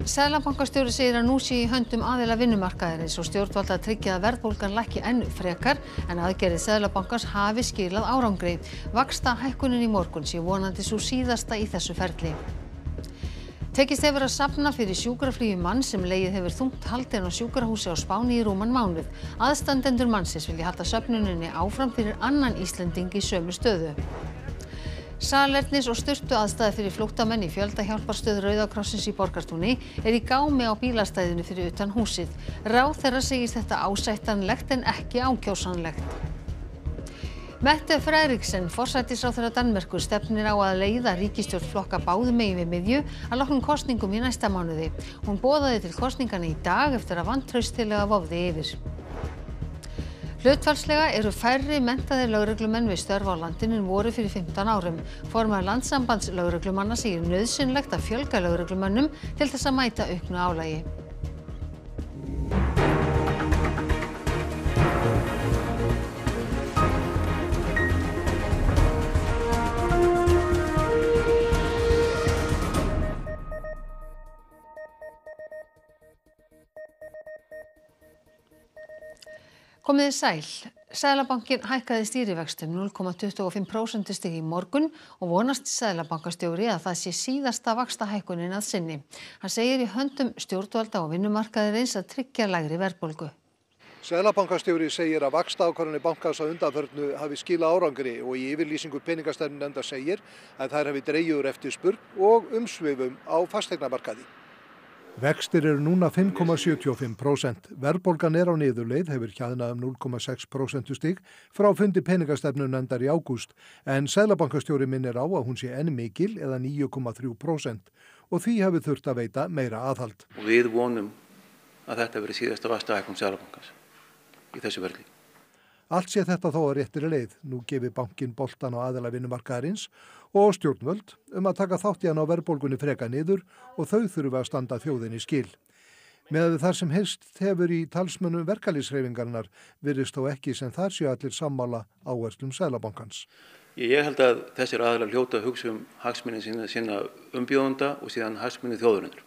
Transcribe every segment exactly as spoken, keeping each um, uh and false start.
Seðlabankastjóri segir að nú sé í höndum aðila vinnumarkaðarins og stjórnvalda að tryggja að verðbólgan lækki enn frekar en aðgerðir Seðlabankans hafi skilað árangri. Vaxtahækkunin í morgun sé vonandi sú síðasta í þessu ferli. Tekist hefur að safna fyrir sjúkraflugi manns sem legið hefur þungt haldið á sjúkrahúsi á Spáni í rúman mánuð. Aðstandendur mannsins vilja halda söfnuninni áfram fyrir annan Íslending í sömu stöðu. Salernis og sturtuaðstaða fyrir flóttamenn í fjöldahjálparstöð Rauða krossins í Borgartúni er í gámi á bílastæðinu fyrir utan húsið. Ráðherra segist þetta ásættanlegt en ekki ákjósanlegt. Mette Frederiksen, forsætisráðherra Danmerkur, stefnir á að leiða ríkisstjórn flokka báðum megin við miðju að loknum kosningum í næsta mánuði. Hún boðaði til kosninganna í dag eftir að vantrauststillaga vofði yfir. Hlutfallslega eru færri menntaðir lögreglumenn við störf á landinu en voru fyrir fimmtán árum. Formaður Landssambands lögreglumanna segir nauðsynlegt að fjölga lögreglumönnum til þess að mæta auknu álagi. Komiði sæl. Seðlabankinn hækkaði stýrivexti um núll komma tuttugu og fimm prósentustig í morgun og vonast seðlabankastjóri að það sé síðasta vaxtahækkunin að sinni. Hann segir í höndum stjórnvalda og vinnumarkaðarins að tryggja lægri verðbólgu. Seðlabankastjóri segir að vaxtaákvarðanir bankans á undanförnu hafi skilað árangri og í yfirlýsingu peningastefnunefndar segir að þær hafi dregið úr eftirspurn og umsvifum á fasteignamarkaði. Vextir eru núna fimm komma sjötíu og fimm prósent. Verðbólgan er á niðurleið, hefur hjaðnað um núll komma sex prósentustig frá fundi peningastefnunefndar í ágúst, en seðlabankastjóri minnir á að hún sé enn mikil eða níu komma þrjú prósent og því hafi þurft að veita meira aðhald. Og við vonum að þetta verði síðasta vaxtahækkun Seðlabankans í þessu verðli. Allt sé þetta þó að réttri leið. Nú gefi bankinn boltan á aðila vinnumarkaðarins og stjórnvöld um að taka þátt í hann á verðbólgunni freka niður og þau þurfa að standa þjóðinni skil. Með þar sem helst hefur í talsmönnum verkalýðshreyfingarinnar virðist þó ekki sem þar séu allir sammála áherslum Seðlabankans. Ég held að þessir aðilar hljóta að hugsa um hagsmuni sína, sína umbjóðenda og síðan hagsmuni þjóðarinnar.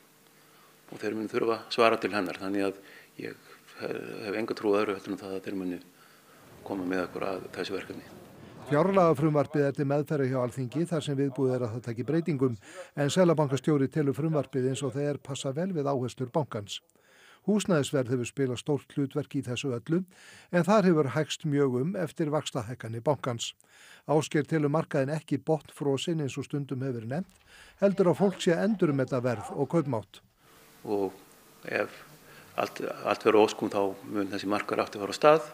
Og þeir muni þurfa að svara til hennar, þannig að ég hef enga trú öðru eftir það að þeir muni koma með okkur að þessu verkefni. Fjárlagafrumvarpið er til meðferðar hjá Alþingi þar sem viðbúið er að það taki breytingum, en seðlabankastjóri telur frumvarpið eins og þeir passa vel við áherslur bankans. Húsnæðisverð hefur spilað stórt hlutverk í þessu öllu, en þar hefur hægst mjög um eftir vaxtahækkanir bankans. Ásgeir telur markaðinn ekki botnfrosinn eins og stundum hefur verið nefnt, heldur að fólk sé að endurmeta verð og kaupmátt. Og ef allt, allt verður óskum þá mun þessi markaður aftur fara á stað,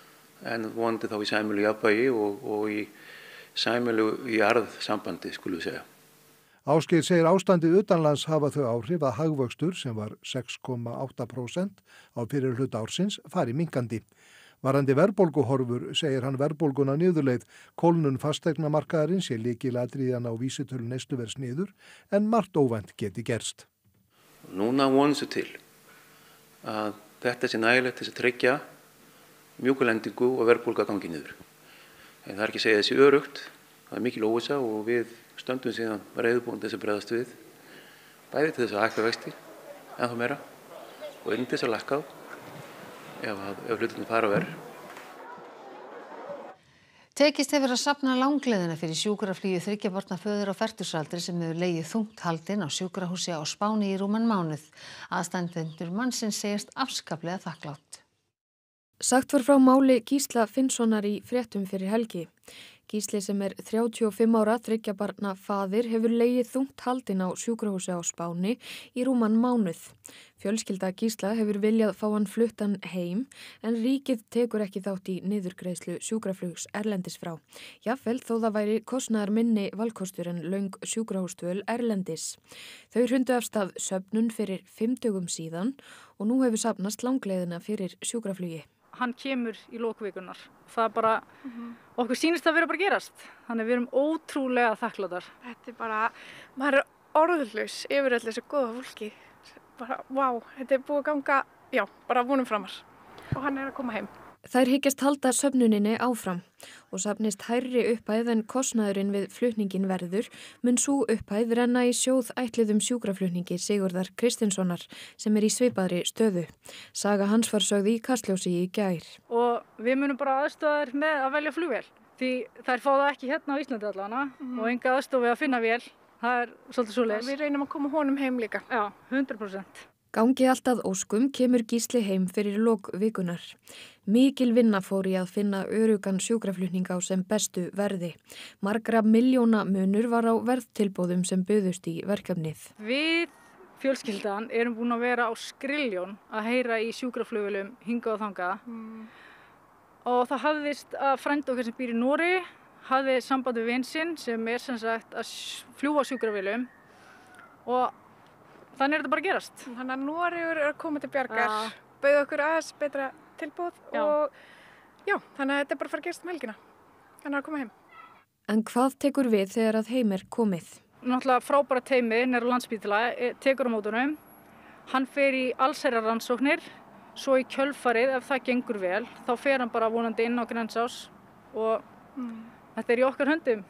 en vonandi þá í sæmilu jafnvægi og, og í sæmilu í arðsambandi, skulum við segja. Ásgeir segir ástandið utanlands hafa þau áhrif að hagvöxtur sem var sex komma átta prósent á fyrri hluta ársins fari minnkandi. Varðandi verðbólguhorfur segir hann verðbólguna niðurleið, kólnun fasteignamarkaðarins sé lykilatriðan á vísitölu neysluverðs niður en margt óvænt geti gerst. Núna vonum við til að þetta sé nægilegt til að tryggja mjúkulendingu og verðbólga gangi niður. En það er ekki að segja þessi örugt, það er mikil óvissa og við stöndum síðan reiðubúin þess að bregðast við, bæði til þess að hækka vexti, en þá meira, og einnig til þess að lækka á, ef, ef hlutinni fara verð. Tekist hefur að safna langleiðina fyrir sjúkraflugi þriggja barna föður á fertugsaldri sem hefur legið þungt haldinn á sjúkrahúsi á Spáni í rúman mánuð. Aðstandendur mannsins segjast afskaplega þakklátt. Sagt var frá máli Gísla Finnssonar í fréttum fyrir helgi. Gísli sem er þrjátíu og fimm ára þriggja barna faðir hefur legið þungt haldinn á sjúkrahúsi á Spáni í rúman mánuð. Fjölskylda Gísla hefur viljað fá hann fluttan heim en ríkið tekur ekki þátt í niðurgreiðslu sjúkraflugs erlendis frá. Jafnvel þó það væri kostnaðar minni valkostur en löng sjúkrahúsdvöl erlendis. Þau hrundu af stað söfnun fyrir fimm dögum síðan og nú hefur safnast langleiðina fyrir sjúkraflugi. Hann kemur í lokvikunar. Það er bara, mm-hmm. okkur sýnist það vera bara að gerast. Þannig við erum ótrúlega þakkláttar. Þetta er bara, maður er orðlaus yfir allir þessu góða fólki. Bara, vá, þetta er búið að ganga, já, bara vonum framar. Og hann er að koma heim. Þær hyggjast halda söfnuninni áfram og safnist hærri upphæð en kostnaðurinn við flutningin verður mun sú upphæð renna í sjóð ætliðum sjúkraflutningi Sigurðar Kristinssonar sem er í svipaðri stöðu. Saga hans var sögð í Kastljósi í gær. Og við munum bara aðstoða þær með að velja flugvél því þær fá það ekki hérna á Íslandi allavega mm. og enga aðstoð við að finna vél. Það er svolítið svoleiðis. Við reynum að koma honum heim líka. Já, hundrað prósent. Gangi allt að óskum kemur Gísli heim fyrir lok vikunar. Mikil vinna fór í að finna örugan sjúkraflutning á sem bestu verði. Margra miljóna munur var á verðtilboðum sem buðust í verkefnið. Við fjölskyldan erum búin að vera á Skriljón að heyra í sjúkraflugvélum hingað og þangað. Mm. Og það hafðist að frændi okkar sem býr í Noregi hafði samband við vin sinn sem er sem sagt að fljúga sjúkraflugvélum og þannig er þetta bara að gerast. Þannig að Noregur er að koma til bjargar, ja. bauð okkur aðeins betra tilbúð já. og já, þannig að þetta er bara að fara að gerast um helgina. Þannig að koma heim. En hvað tekur við þegar að heim er komið? Náttúrulega frábæra teymi nær á Landspítala tekur á mótunum. Hann fer í allsherjarrannsóknir, svo í kjölfarið ef það gengur vel, þá fer hann bara vonandi inn á Grensás og mm. þetta er í okkar höndum.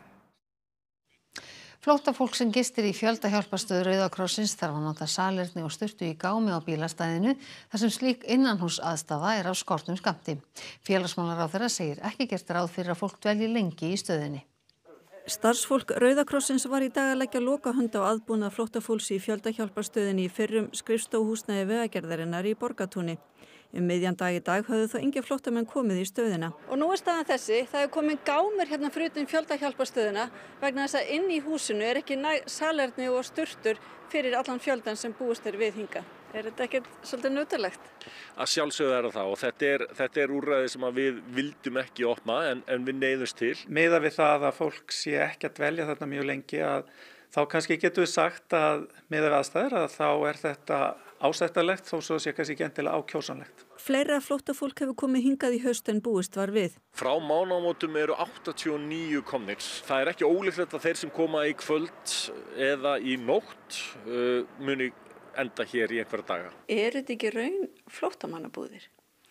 Flóttafólk sem gistir í fjöldahjálparstöð Rauða krossins þarf að nota salerni og sturtu í gámi á bílastæðinu þar sem slík innanhúsaðstaða er af skornum skammti. Félagsmálaráðherra segir ekki gert ráð fyrir að fólk dvelji lengi í stöðinni. Starfsfólk Rauða krossins var í dag að leggja lokahönd á aðbúnað flóttafólks í fjöldahjálparstöðinni í fyrrum skrifstofuhúsnæði Vegagerðarinnar í Borgartúni. Um miðjan dag í dag höfðu þó engin flóttamenn komið í stöðina. Og nú er staðan þessi, það er komin gámur hérna fyrir utan fjöldahjálparstöðina vegna þess að inn í húsinu er ekki salerni og sturtur fyrir allan fjöldan sem búist er við hinga. Er þetta ekkert svolítið nautalegt? Að sjálfsögðu er það og þetta er, þetta er úrræði sem við vildum ekki opna en, en við neyðumst til. Miðað við það að fólk sé ekki að dvelja þarna mjög lengi að þá kannski getum við sagt að miðað við aðstæður að þá er þetta ásættanlegt þó svo sé kannski ekki endilega ákjósanlegt. Fleira flóttafólk hefur komið hingað í haust en búist var við. Frá mánaðamótum eru áttatíu og níu komnir. Það er ekki ólíklegt að þeir sem koma í kvöld eða í nótt uh, muni enda hér í einhverja daga. Er þetta ekki raun flóttamannabúðir?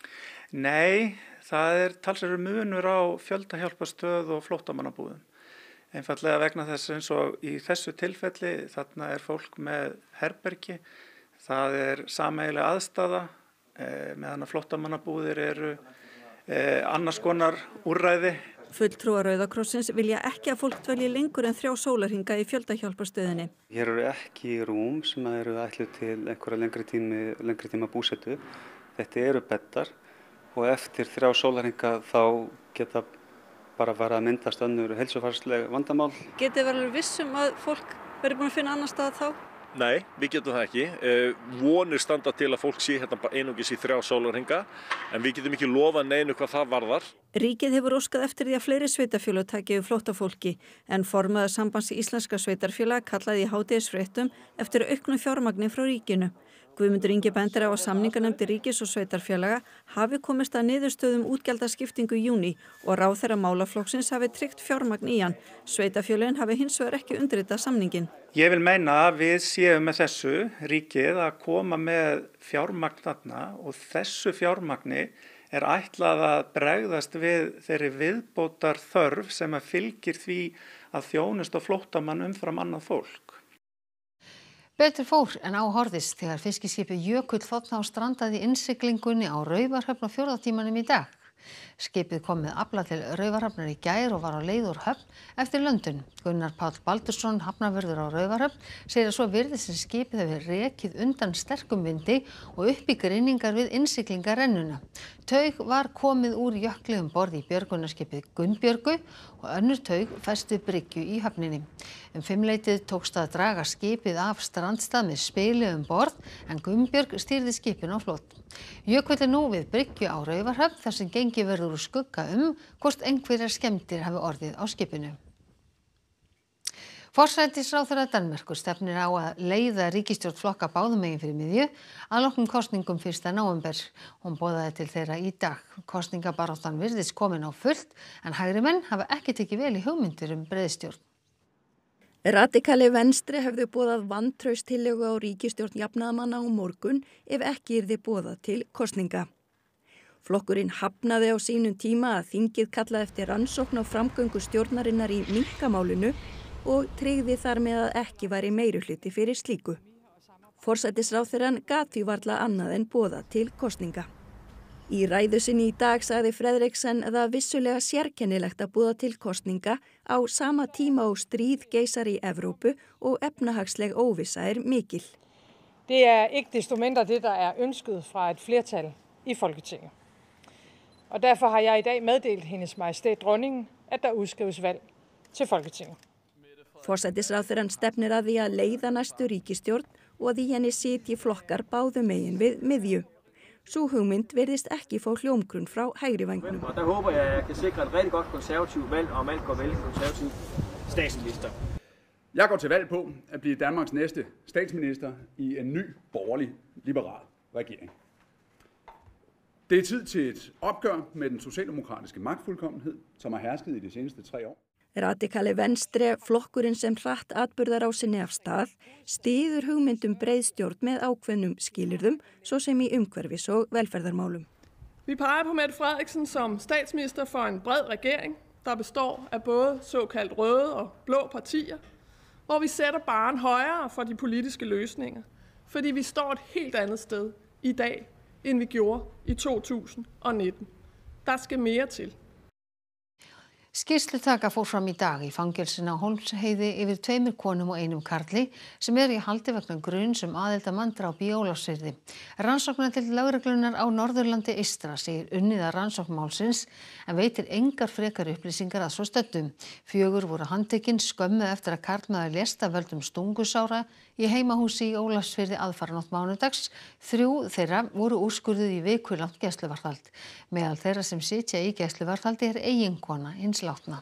Nei, það er talsverður munur á fjöldahjálparstöð og flóttamannabúðum. Einfallega vegna þess eins og í þessu tilfelli þarna er fólk með herbergi. Það er sameiginleg aðstaða eh, meðan að flóttamannabúðir eru eh, annars konar úrræði. Fulltrúar Rauða krossins vilja ekki að fólk dvelji lengur en þrjá sólarhinga í fjöldahjálparstöðinni. Hér eru ekki rúm sem eru ætluð til einhverja lengri tíma, lengri tíma búsetu. Þetta eru beddar og eftir þrjá sólarhinga þá geta bara fara að myndast önnur heilsufarsleg vandamál. Getið verið vissum að fólk verið búin að finna annar stað þá? Nei, við getum það ekki. Eh, vonir standa til að fólk sé hérna einungis í þrjá sólarhinga en við getum ekki lofað neinu hvað það varðar. Ríkið hefur óskað eftir því að fleiri sveitarfélög taki við flóttafólki en formaður Sambands íslenska sveitarfélaga kallaði í hádegisfréttum eftir auknu fjármagni frá ríkinu. Guðmundur Ingi bendir á að samninganefndir ríkis og sveitarfélaga hafi komist að niðurstöðum útgjaldaskiptingu í júní og ráðherra málaflokksins hafi tryggt fjármagn í hann. Sveitarfélögin hafi hins vegar ekki undirritað samningin. Ég vil meina að við séum með þessu ríkið að koma með fjármagn þarna og þessu fjármagni er ætlað að bregðast við þeirri viðbótar þörf sem að fylgir því að þjónust og flóttamann umfram annað fólk. Betur fór en á horfðist þegar fiskiskipið Jökull þ strandaði í innsiglingunni á Raufarhöfn á fjórða tímanum í dag. Skipið kom með afla til Raufarhafnar í gær og var á leið úr höfn eftir löndun. Gunnar Páll Baldursson, hafnarvörður á Raufarhöfn, segir að svo virðist sem skipið hefur rekið undan sterkum vindi og upp í gryningar við innsiglingarrennuna. Taug var komið úr jökli um borð í björgunarskipið Gunnbjörgu og önnur taug fest við bryggju í höfninni. Um fimmleytið tókst að draga skipið af strandstað með spili um borð en Gunnbjörg stýrði skipinu á flot. Jökull er nú við bryggju á Raufarhöfn þar sem gengið verður úr skugga um hvort einhverjar skemmdir hafi orðið á skipinu. Forsætisráðherra Danmerkur stefnir á að leiða ríkisstjórn flokka báðum megin fyrir miðju að loknum kosningum fyrsta nóvember. Hún boðaði til þeirra í dag. Kosningabaráttan virðist komin á fullt en hægri menn hafa ekki tekið vel í hugmyndir um breiðstjórn. Radikali venstri hefðu boðað vantrauststillögu á ríkisstjórn jafnaðarmanna á morgun ef ekki yrði boðað til kosninga. Flokkurinn hafnaði á sínum tíma að þingið kallaði eftir rannsókn á framgöngu stjórnarinnar í minkamálinu og tryggði þar með að ekki væri meirihluti fyrir slíku. Forsætisráðherrann gat því varla annað en boða til kosninga. Í ræðu sinni í dag sagði Frederiksen það vissulega sérkennilegt að boða til kosninga á sama tíma og stríð geisar í Evrópu og efnahagsleg óvissa er mikil. Det er ikke desto mindre det, der er ønsket fra et flertal i Folketinget. Og derfor har jeg i dag meddelt hendes majestæt dronningen, at der udskrives valg til Folketinget. Forsætisráðherrann stefnir að því að leiða næstu ríkisstjórn og að í henni sitji flokkar báðum megin við miðju. Sú hugmynd virðist ekki fá hljómgrunn frá hægri vængnum. Og der håber jeg, at jeg kan sikre et rigtig godt konservativt valg, og om alt går vel konservativ statsminister. Jeg går til valg på at blive Danmarks næste statsminister i en ny borgerlig liberal regering. Det er tid til et opgør med den socialdemokratiske magtfuldkommenhed, som har hersket i de seneste tre år. Radikale Venstre, flokkurinn sem hratt atburðarásinni af stað, styður hugmyndum breiðstjórn með ákveðnum skilyrðum, svo sem í umhverfis- og velferðarmálum. Vi peger på Mette Frederiksen som statsminister for en bred regering, der består af både såkaldt røde og blå partier, hvor vi sætter barren højere for de politiske løsninger, fordi vi står et helt andet sted i dag, end vi gjorde i to tusind og nitten. Der skal mere til. Skýrslutaka fór fram í dag í fangelsinu á Hólmsheiði yfir tveimur konum og einum karli sem eru í haldi vegna gruns um aðild að manndráp í Ólafsfirði. Rannsóknardeild lögreglunnar á Norðurlandi eystra segir unnið að rannsókn málsins en veitir engar frekari upplýsingar að svo stöddum. Fjögur voru handtekin skömmu eftir að karlmaður lést af völdum stungusára í heimahúsi í Ólafsfirði aðfaranótt mánudags. Þrjú þeirra voru úrskurðuð í vikulangt gæsluvarðhald. Meðal þeirra sem sitja í gæsluvarðhaldi er eiginkona hins látna.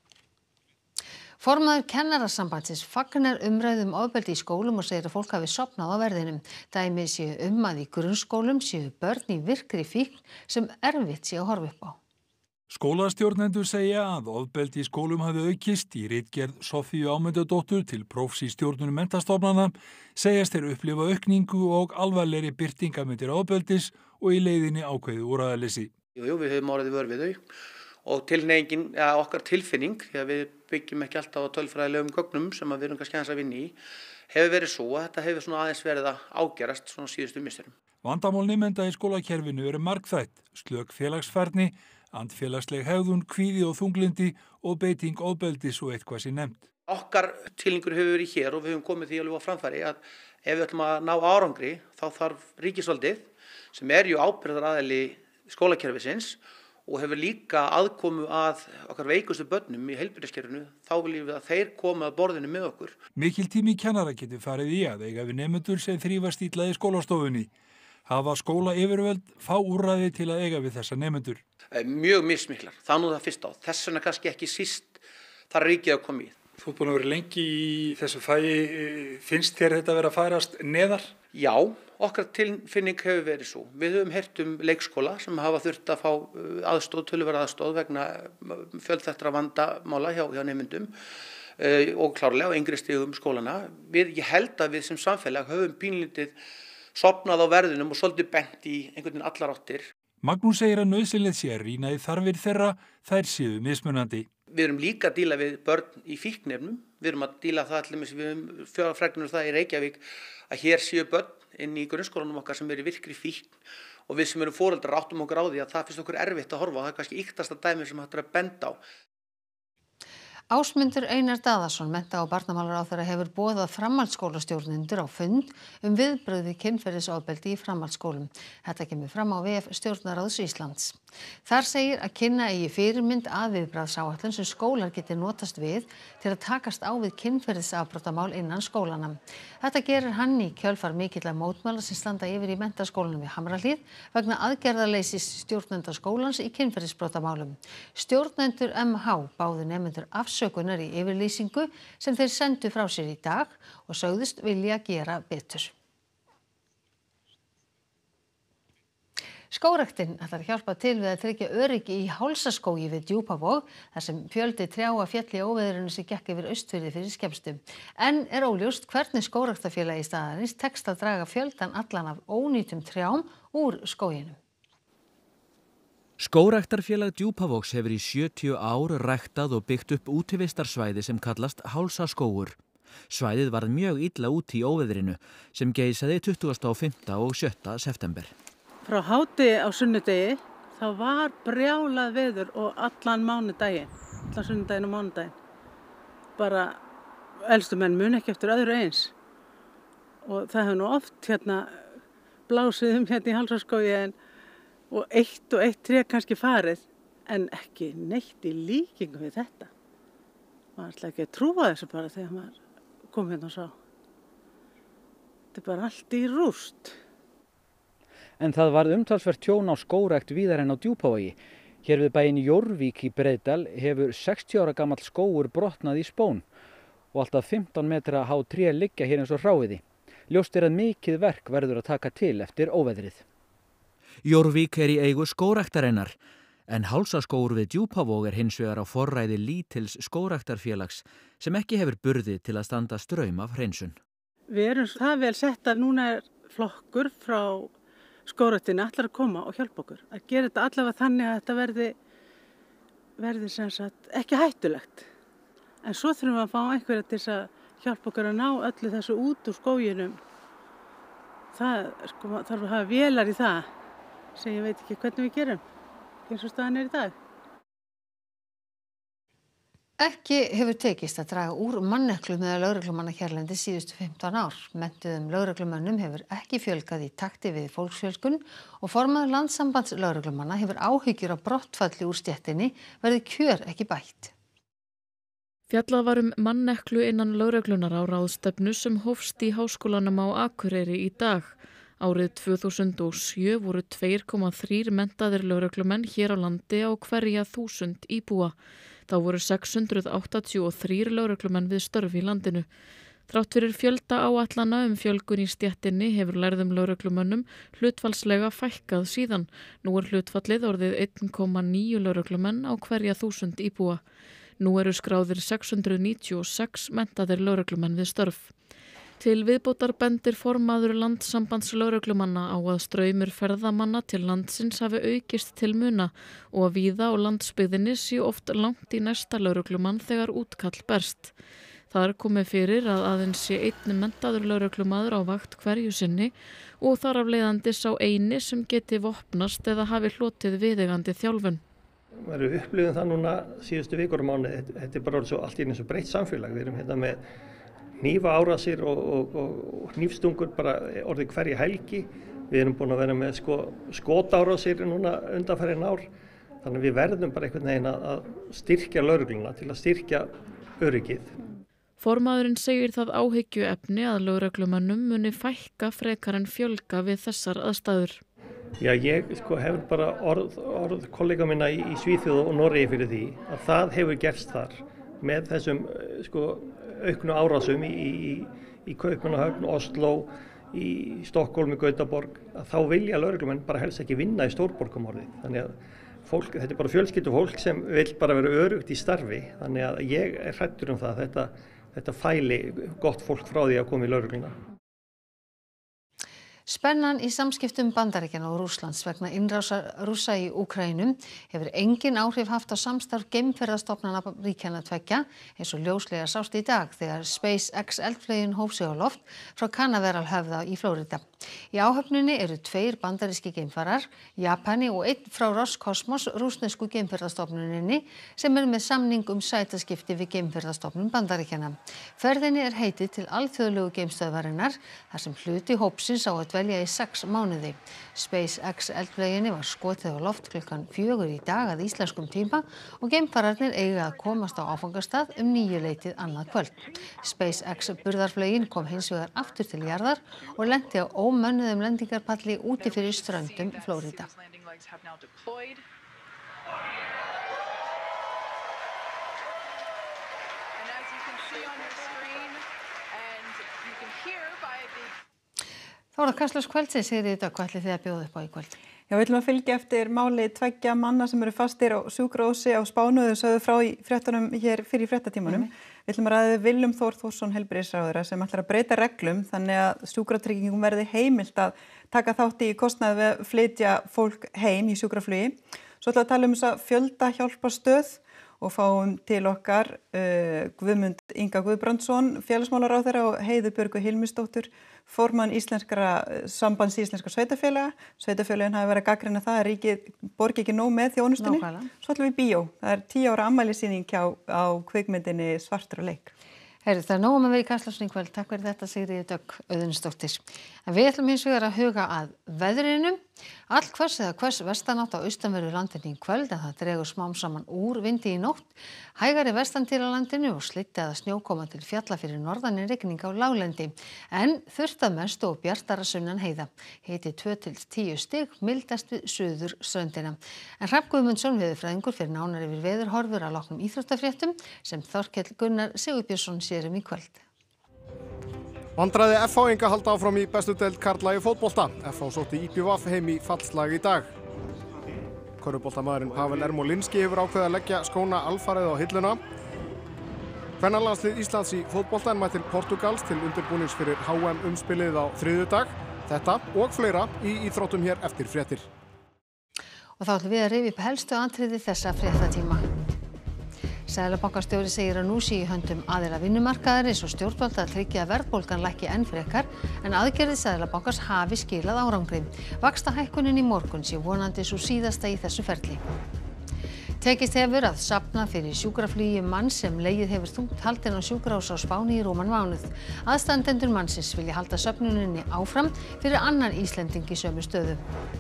Formaður Kennarasambandsins fagnar umræðum um ofbeldi í skólum og segir að fólk hafi sofnað á verðinum. Dæmi séu um að í grunnskólum séu börn í virkri fíkn sem erfitt sé að horfa upp á. Skólastjórnendur segja að ofbeldi í skólum hafi aukist. Í ritgerð Soffíu Ámundadóttur til prófs í stjórnun menntastofnana segjast þeir upplifa aukningu og alvarlegri birtingarmyndir ofbeldis og í leiðinni ákveðið úrræðaleysi. Jú, jú, við höfum orðið vör við þau og tilneyingin, ja, okkar tilfinning, því að við byggjum ekki alltaf á tölfræðilegum gögnum sem við erum kannski aðeins að vinna í, hefur verið svo að þetta hefur svona aðeins verið að ágerast svona síðustu misserum. Vandamál nemenda í skólakerfinu eru margþætt, slök félagsfærni, andfélagsleg hegðun, kvíði og þunglindi og beiting ofbeldis og eitthvað sé nefnt. Okkar tilningur hefur verið hér og við höfum komið því alveg á framfæri að ef við ætlum að ná árangri þá þarf ríkisvaldið, sem er jú ábyrgðaraðili skólakerfisins og hefur líka aðkomu að okkar veikustu börnum í heilbrigðiskerfinu, þá viljum við að þeir koma að borðinu með okkur. Mikil tími kennara getur farið í að eiga við nemendur sem þrífast illa í skólastofunni. Hafa skóla yfirvöld fá úrræði til að eiga við þessa nemendur? Mjög mismiklar, það nú það fyrst á. Þess vegna kannski ekki síst þar ríkið að koma í. Þú er búin að vera lengi í þessu fæi, finnst þér þetta vera að færast neðar? Já, okkar tilfinning hefur verið svo. Við höfum heyrt um leikskóla sem hafa þurft að fá aðstóð, töluverða aðstóð vegna fjölþættra vandamála hjá, hjá nemendum og klárlega á yngri stigum skólana. Við, ég held að við sem samfélag höfum pínlítið sofnað á verðinum og svolítið bent í einhvern veginn allar áttir. Magnús segir að nauðsynlegt sé að rýna í þarfir þeirra, þær séu mismunandi. Við erum líka að díla við börn í fíknefnum. Við erum að díla það allir með við höfum fregnir það í Reykjavík að hér séu börn inn í grunnskólanum okkar sem eru virkri fíkn og við sem erum foreldrar áttum okkur á því að það finnst okkur erfitt að horfa og það er kannski yktasta dæmi sem hægt er að benda á. Ásmundur Einar Daðason, mennta- og barnamálaráðherra, hefur boðað framhaldsskólastjórnendur á fund um viðbrögð við kynferðisofbeldi í framhaldsskólum. Þetta kemur fram á vef Stjórnarráðs Íslands. Þar segir að kynna eigi fyrirmynd að viðbragðsáætlun sem skólar geti notast við til að takast á við kynferðisafbrotamál innan skólana. Þetta gerir hann í kjölfar mikilla mótmæla sem standa yfir í menntaskólanum við Hamrahlíð vegna aðgerðarleysis stjórnenda skólans í kynferðisbrotamálum. Stjórnendur M H báðu nemendur afsökunar í yfirlýsingu sem þeir sendu frá sér í dag og sögðust vilja gera betur. Skógræktin ætlar að hjálpa til við að tryggja öryggi í Hálsaskógi við Djúpavog þar sem fjöldi trjáa féll í óveðrinu sem gekk yfir Austfirði fyrir skemmstu. En er óljóst hvernig skógræktarfélagi staðarins tekst að draga fjöldan allan af ónýtum trjám úr skóginum. Skógræktarfélag Djúpavogs hefur í sjötíu ár ræktað og byggt upp útivistarsvæði sem kallast Hálsaskógur. Svæðið varð mjög illa úti í óveðrinu sem geisaði tuttugasta og fimmta og sjötta september. Frá hádegi á sunnudegi þá var brjálað veður og allan mánudaginn, allan sunnudaginn og mánudaginn. Bara elstu menn mun ekki eftir öðru eins. Og það hefur nú oft hérna blásið um hérna í Hálsaskógi en og eitt og eitt tré kannski farið, en ekki neitt í líkingu við þetta. Maður ætla ekki að trúa þessu bara þegar maður kom hérna og sá. Þetta er bara allt í rúst. En það varð umtalsvert tjón á skógrækt víðar en á Djúpavogi. Hér við bæinn Jórvík í Breiðdal hefur sextíu ára gamall skógur brotnað í spón og alltaf fimmtán metra há tré liggja hér eins og hráiði. Ljóst er að mikið verk verður að taka til eftir óveðrið. Jórvík er í eigu skógræktarinnar, en Hálsaskógur við Djúpavog er hins vegar á forræði lítils skógræktarfélags sem ekki hefur burði til að standa straum af hreinsun. Við erum það vel sett að núna er flokkur frá skógræktinni allar að koma og hjálpa okkur. Að gera þetta allavega þannig að þetta verði, verði sem sagt ekki hættulegt. En svo þurfum við að fá einhverja til þess að hjálpa okkur að ná öllu þessu út úr skóginum. Það sko, þarf að hafa vélar í það. sem ég veit ekki hvernig við gerum, eins og staðan er í dag. Ekki hefur tekist að draga úr manneklu meðal lögreglumanna hérlendis síðustu fimmtán ár. Menntuðum lögreglumönnum hefur ekki fjölgað í takti við fólksfjölgun og formaður Landssambands lögreglumanna hefur áhyggjur af brottfalli úr stéttinni verði kjör ekki bætt. Fjallað var um manneklu innan lögreglunar á ráðstefnu sem hófst í Háskólanum á Akureyri í dag. Árið tvö þúsund og sjö voru tvö komma þrír menntaðir lögreglumenn hér á landi á hverja þúsund íbúa. Þá voru sex hundruð áttatíu og þrír lögreglumenn við störf í landinu. Þrátt fyrir fjölda áætlana um fjölgun í stéttinni hefur lærðum lögreglumönnum hlutfallslega fækkað síðan. Nú er hlutfallið orðið einn komma níu lögreglumenn á hverja þúsund íbúa. Nú eru skráðir sex hundruð níutíu og sex menntaðir lögreglumenn við störf. Til viðbótar bendir formaður Landssambands lögreglumanna á að straumur ferðamanna til landsins hafi aukist til muna og að víða á landsbyggðinni sé oft langt í næsta lögreglumann þegar útkall berst. Það er komið fyrir að aðeins sé einn menntaður lögreglumaður á vakt hverju sinni og þar af leiðandi sá eini sem geti vopnast eða hafi hlotið viðeigandi þjálfun. Við erum upplifum það núna síðustu vikur og mánuði. Þetta er bara svo allt í einu svo breytt samfélag. Við erum hérna með hnífa árásir og, og, og hnífstungur bara orðið hverja helgi. Við erum búin að vera með sko, skotárásir núna undanfarin ár. Þannig að við verðum bara einhvern veginn að styrkja lögregluna til að styrkja öryggið. Formaðurinn segir það áhyggjuefni að lögreglumönnum muni fækka frekar en fjölga við þessar aðstæður. Já, ég sko, hefur bara orð, orð kollega minna í, í Svíþjóð og Noregi fyrir því að það hefur gerst þar með þessum sko, auknu árásum í, í, í Kaupmannahöfn, Oslo, í Stokkólmi, Gautaborg, að þá vilja lögreglumenn bara helst ekki vinna í stórborgum orðið. Þannig að fólk, þetta er bara fjölskyldu fólk sem vil bara vera örugt í starfi, þannig að ég er hræddur um það að þetta, þetta fæli gott fólk frá því að koma í lögregluna. Spennan í samskiptum Bandaríkjanna og Rússlands vegna innrásar Rússa í Úkraínu hefur engin áhrif haft á samstarf geimferðastofnana ríkjanna tveggja eins og ljóslega sást í dag þegar SpaceX eldflaugin hóf sig á loft frá Canaveral-höfða í Flórída. Í áhöfninni eru tveir bandaríski geimfarar, Japani og einn frá Roskosmos, rússnesku geimferðastofnuninni sem er með samning um sætaskipti við geimferðastofnun Bandaríkjanna. Ferðinni er heitið til alþjóðlegu geimstöðvarinnar þar sem hluti hópsins á að dvelja í sex mánuði. SpaceX eldflauginni var skotið á loft klukkan fjögur í dag að íslenskum tíma og geimfararnir eiga að komast á áfangastað um níuleytið annað kvöld. SpaceX burðarflaugin kom hins vegar aftur til jarðar og lenti á ómönnuðum lendingarpalli úti fyrir ströndum Flórída. Þá er það Kastljós kvöldsins, Sigríður Dögg, hvað ætlið þið að bjóða upp á í kvöld? Já, við ætlum að fylgja eftir máli tveggja manna sem eru fastir á sjúkrahúsi á Spáni og þau sögðu frá í fréttunum hér fyrir fréttatímanum. Mm. Við ætlum að ræða við Willum Þór Þórsson heilbrigðisráðherra sem ætlar að breyta reglum þannig að sjúkratryggingum verði heimilt að taka þátt í kostnaði við að flytja fólk heim í sjúkraflugi. Svo ætlum við að tala um þessa fjöldahjálparstöð og fáum til okkar uh, Guðmund Inga Guðbrandsson, félagsmálaráðherra og Heiðu Björgu Hilmisdóttur, formann íslenskra sambands íslenskra sveitafélaga. Sveitafélagin hafa verið að gagnrýna það að ríkið borgi ekki nóg með þjónustunni. Nákvæmlega. Svo ætlum við í bíó. Það er tíu ára afmælissýning á, á kvikmyndinni Svartur og leik. Heyrðu, það er nóg um að vera í Kastljósinu í kvöld. Takk fyrir þetta, Sigríður Dögg Auðunsdóttir. En við ætlum hins vegar að huga að veðrinu. All hvers eða hvers vestanátt á austanverðu landinu í kvöld, en það dregur smám saman úr vindi í nótt. Hægari vestan til á landinu og slitti eða snjókoma til fjalla fyrir norðan en rigning á láglendi. En þurrt að mestu og bjartara sunnan heiða. Hiti tvö til tíu stig, mildast við suður ströndina. En Hrafn Guðmundsson veðurfræðingur fyrir nánar yfir veðurhorfur að loknum íþróttafréttum sem Þorkell Gunnar Sigurbjörnsson sér um í kvöld. Vandræði F H-inga halda áfram í bestu deild karla í fótbolta. F H sótti í B V heim í fallslag í dag. Körfuboltamaðurinn Pavel Ermolinski hefur ákveðið að leggja skóna alfarið á hilluna. Kvennalandslið Íslands í fótbolta en mætir Portugals til undirbúnings fyrir H M umspilið á þriðjudag. Þetta og fleira í íþróttum hér eftir fréttir. Og þá ætlum við að rifja upp helstu atriði þessa fréttatíma. Seðlabankastjóri segir að nú sé í höndum aðila vinnumarkaðarins og stjórnvalda að tryggja að verðbólgan lækki enn frekar en aðgerðir Seðlabankans hafi skilað árangri. Vaxtahækkunin í morgun sé vonandi sú síðasta í þessu ferli. Tekist hefur að safna fyrir sjúkraflugi mann sem legið hefur þungt haldinn á sjúkrahúsi á Spáni í rúman mánuð. Aðstandendur mannsins vilja halda söfnuninni áfram fyrir annan Íslending í sömu stöðu.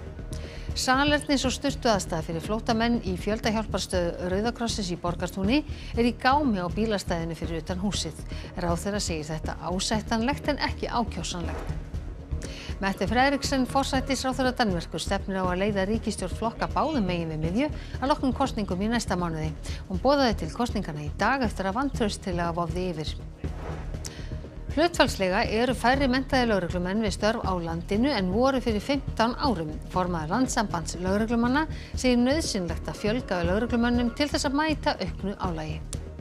Salernis og sturtuaðstaða fyrir flóttamenn í fjöldahjálparstöð Rauða krossins í Borgartúni er í gámi á bílastæðinu fyrir utan húsið. Ráðherra segir þetta ásættanlegt en ekki ákjósanlegt. Mette Frederiksen, forsætisráðherra Danmerkur, stefnir á að leiða ríkisstjórn flokka báðum megin við miðju að loknum kosningum í næsta mánuði. Hún boðaði til kosninganna í dag eftir að vantrauststillaga vofði yfir. Hlutfallslega eru færri menntaðir lögreglumenn við störf á landinu en voru fyrir fimmtán árum. Formaður Landssambands lögreglumanna segir nauðsynlegt að fjölga lögreglumönnum til þess að mæta auknu álagi.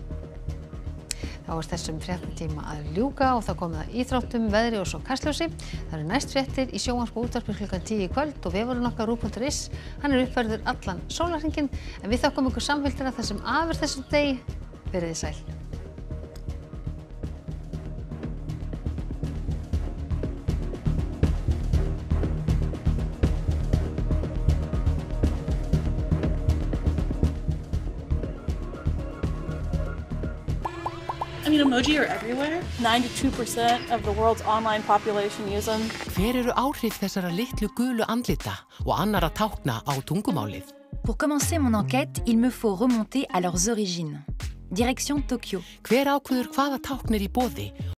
Þá er þessum fréttatíma að ljúka og það komið að íþróttum, veðri og svo Kastljósi. Það eru næst fréttir í sjónvarp og útvarpi klukkan tíu í kvöld og vefurinn okkar ruv punktur is. Hann er uppfærður allan sólarhringinn en við þökkum ykkur samfylgdina þessum afur þessum degi. Verið þið sæl. I mean, emoji are everywhere. ninety-two percent of the world's online population use them. Hver eru áhrif þessara litlu gulu andlita og annara tákna á tungumálið? Pour commencer mon enquête, il me faut remonter à leurs origines. Direction Tokyo. Hver ákveður hvaða tákn er í boði